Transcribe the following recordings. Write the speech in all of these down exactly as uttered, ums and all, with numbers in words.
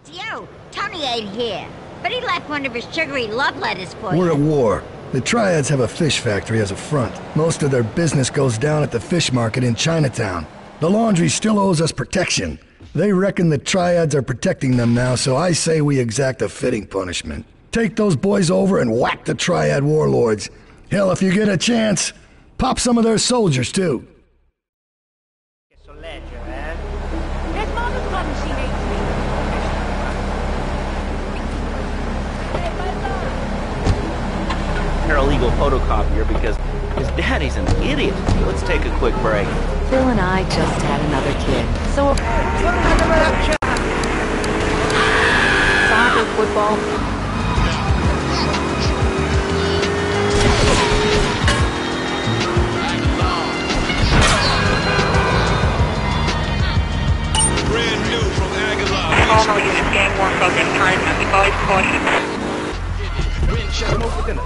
Yo, Tony ain't here, but he left one of his sugary love letters for you. We're at war. The Triads have a fish factory as a front. Most of their business goes down at the fish market in Chinatown. The laundry still owes us protection. They reckon the Triads are protecting them now, so I say we exact a fitting punishment. Take those boys over and whack the Triad warlords. Hell, if you get a chance, pop some of their soldiers, too. Paralegal photocopier because his daddy's an idiot. Let's take a quick break. Phil and I just had another kid, so soccer, football. Brand new from Aguilar. Normal unit gang one focus time and advise caution. Wind check over dinner.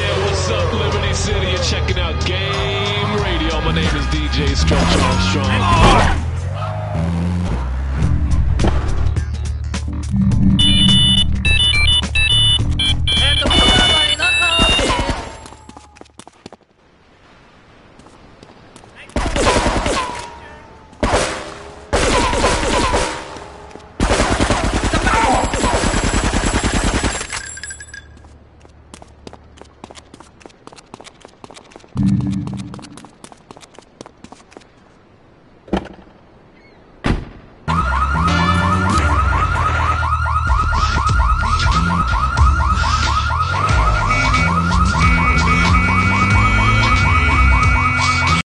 Checking out Game Radio. My name is D J Stretch Armstrong.